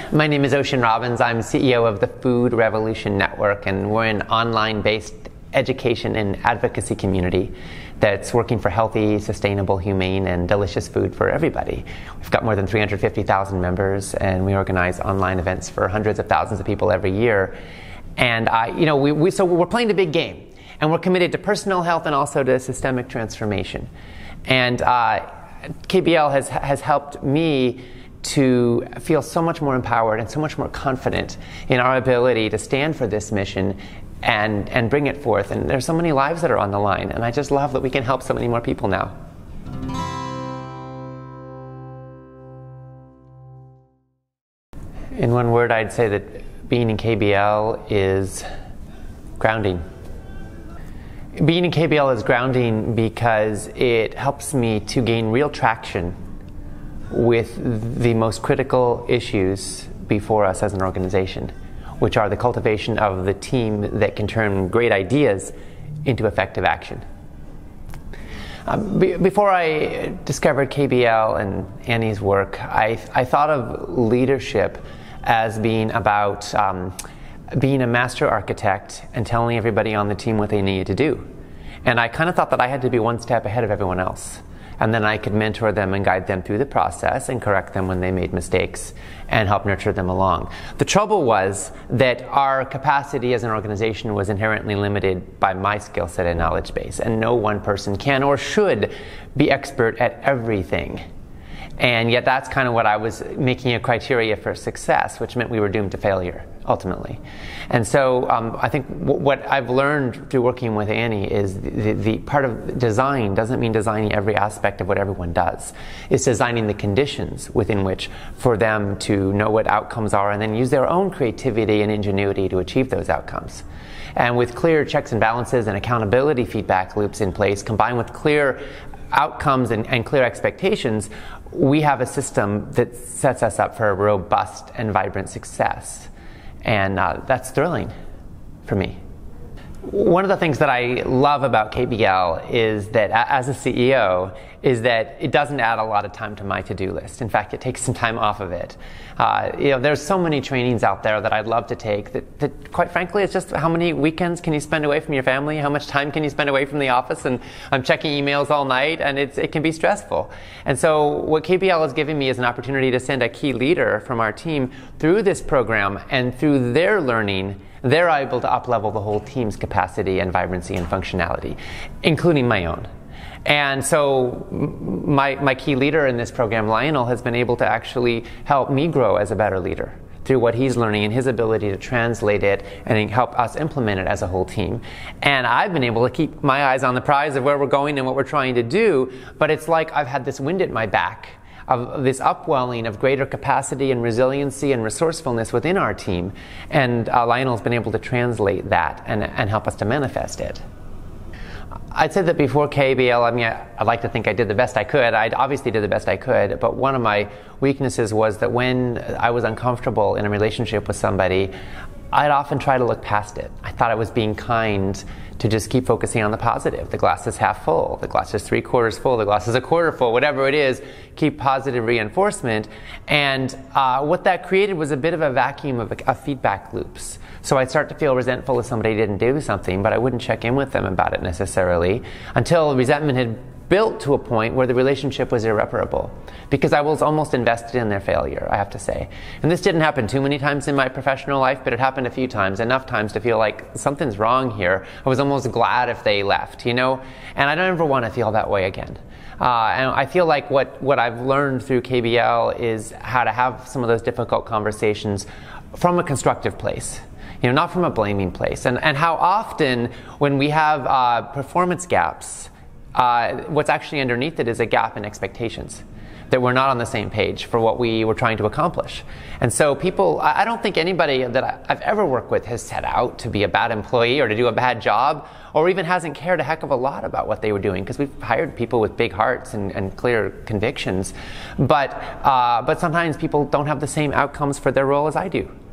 My name is Robbins. I'm CEO of the Food Revolution Network, and we're an online-based education and advocacy community that's working for healthy, sustainable, humane, and delicious food for everybody. We've got more than 350,000 members, and we organize online events for hundreds of thousands of people every year. And so we're playing the big game, and we're committed to personal health and also to systemic transformation. And KBL has helped me to feel so much more empowered and so much more confident in our ability to stand for this mission and bring it forth. And there's so many lives that are on the line, and I just love that we can help so many more people now. In one word, I'd say that being in KBL is grounding. Being in KBL is grounding because it helps me to gain real traction with the most critical issues before us as an organization, which are the cultivation of the team that can turn great ideas into effective action. Before I discovered KBL and Annie's work, I thought of leadership as being about being a master architect and telling everybody on the team what they needed to do. And I kind of thought that I had to be one step ahead of everyone else. And then I could mentor them and guide them through the process and correct them when they made mistakes and help nurture them along. The trouble was that our capacity as an organization was inherently limited by my skill set and knowledge base, and no one person can or should be expert at everything. And yet that's kind of what I was making a criteria for success, which meant we were doomed to failure, ultimately. And so I think what I've learned through working with Annie is the part of design doesn't mean designing every aspect of what everyone does. It's designing the conditions within which for them to know what outcomes are and then use their own creativity and ingenuity to achieve those outcomes. And with clear checks and balances and accountability feedback loops in place, combined with clear outcomes and clear expectations, we have a system that sets us up for a robust and vibrant success. And that's thrilling for me. One of the things that I love about KBL is that, as a CEO, is that it doesn't add a lot of time to my to-do list. In fact, it takes some time off of it. There's so many trainings out there that I'd love to take that quite frankly, it's just how many weekends can you spend away from your family? How much time can you spend away from the office? And I'm checking emails all night, and it can be stressful. And so what KBL has given me is an opportunity to send a key leader from our team through this program, and through their learning, they're able to up-level the whole team's capacity and vibrancy and functionality, including my own. And so my key leader in this program, Lionel, has been able to actually help me grow as a better leader through what he's learning and his ability to translate it and help us implement it as a whole team. And I've been able to keep my eyes on the prize of where we're going and what we're trying to do, but it's like I've had this wind at my back of this upwelling of greater capacity and resiliency and resourcefulness within our team. And Lionel's been able to translate that and help us to manifest it. I'd say that before KBL, I'd like to think I did the best I could. I obviously did the best I could, but one of my weaknesses was that when I was uncomfortable in a relationship with somebody, I'd often try to look past it. I thought I was being kind to just keep focusing on the positive. The glass is half full, the glass is 3/4 full, the glass is 1/4 full, whatever it is, keep positive reinforcement. And what that created was a bit of a vacuum of feedback loops. So I'd start to feel resentful if somebody didn't do something, but I wouldn't check in with them about it necessarily until resentment had built to a point where the relationship was irreparable, because I was almost invested in their failure, I have to say. And this didn't happen too many times in my professional life, but it happened a few times, enough times to feel like something's wrong here. I was almost glad if they left, and I don't ever want to feel that way again. And I feel like what I've learned through KBL is how to have some of those difficult conversations from a constructive place. Not from a blaming place. And how often when we have performance gaps, what's actually underneath it is a gap in expectations, that we're not on the same page for what we were trying to accomplish. And so I don't think anybody that I've ever worked with has set out to be a bad employee or to do a bad job, or even hasn't cared a heck of a lot about what they were doing, because we've hired people with big hearts and clear convictions. But sometimes people don't have the same outcomes for their role as I do.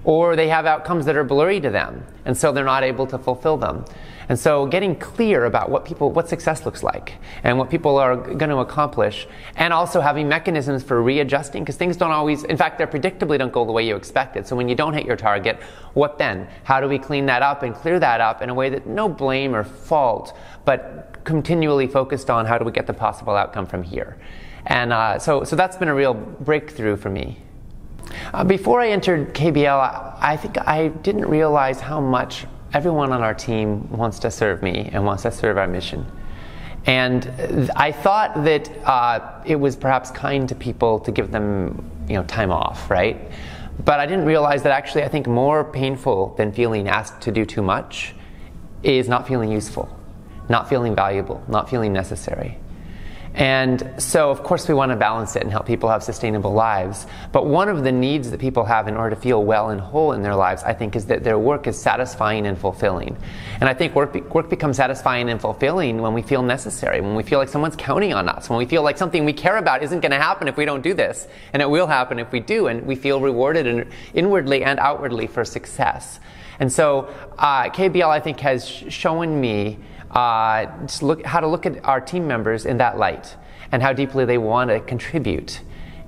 or they have outcomes that are blurry to them, and so they're not able to fulfill them. And so getting clear about what success looks like and what people are going to accomplish, and also having mechanisms for readjusting, because things don't always, in fact, they predictably don't go the way you expected. So when you don't hit your target, what then? How do we clean that up and clear that up in a way that no blame or fault, but continually focused on how do we get the possible outcome from here? And so that's been a real breakthrough for me. Before I entered KBL, I think I didn't realize how much everyone on our team wants to serve me and wants to serve our mission. And I thought that it was perhaps kind to people to give them, time off, right? But I didn't realize that actually I think more painful than feeling asked to do too much is not feeling useful, not feeling valuable, not feeling necessary. And so, of course, we want to balance it and help people have sustainable lives. But one of the needs that people have in order to feel well and whole in their lives, I think, is that their work is satisfying and fulfilling. And I think work becomes satisfying and fulfilling when we feel necessary, when we feel like someone's counting on us, when we feel like something we care about isn't going to happen if we don't do this, and it will happen if we do, and we feel rewarded inwardly and outwardly for success. And so KBL, I think, has shown me how to look at our team members in that light and how deeply they want to contribute,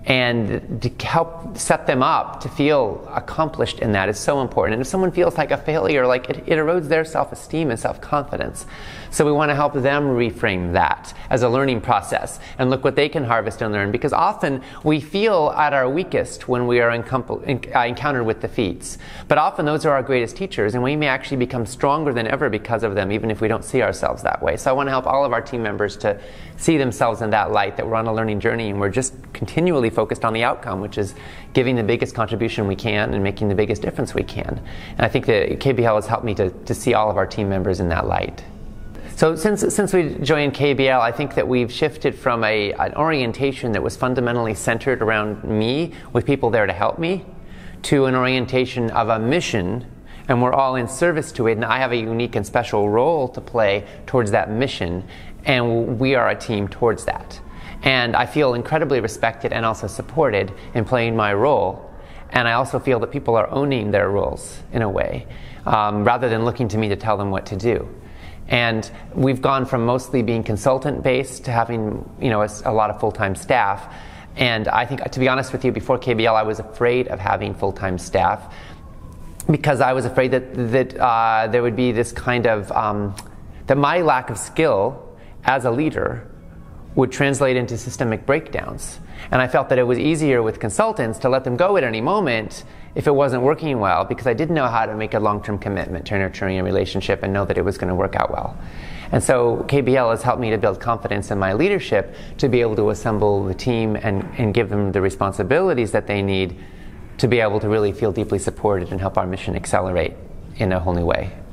and to help set them up to feel accomplished in that is so important. And if someone feels like a failure, like it erodes their self-esteem and self-confidence. So we want to help them reframe that as a learning process and look what they can harvest and learn, because often we feel at our weakest when we are encountered with defeats. But often those are our greatest teachers, and we may actually become stronger than ever because of them, even if we don't see ourselves that way. So I want to help all of our team members to see themselves in that light, that we're on a learning journey and we're just continually focused on the outcome, which is giving the biggest contribution we can and making the biggest difference we can. And I think that KBL has helped me to see all of our team members in that light. So since we joined KBL, I think that we've shifted from an orientation that was fundamentally centered around me, with people there to help me, to an orientation of a mission, and we're all in service to it, and I have a unique and special role to play towards that mission, and we are a team towards that. And I feel incredibly respected and also supported in playing my role. And I also feel that people are owning their roles in a way, rather than looking to me to tell them what to do. And we've gone from mostly being consultant-based to having, a lot of full-time staff. And I think, to be honest with you, before KBL, I was afraid of having full-time staff, because I was afraid that there would be this kind of, that my lack of skill as a leader would translate into systemic breakdowns. And I felt that it was easier with consultants to let them go at any moment if it wasn't working well, because I didn't know how to make a long-term commitment to nurturing a relationship and know that it was going to work out well. And so KBL has helped me to build confidence in my leadership to be able to assemble the team and give them the responsibilities that they need to be able to really feel deeply supported and help our mission accelerate in a whole new way.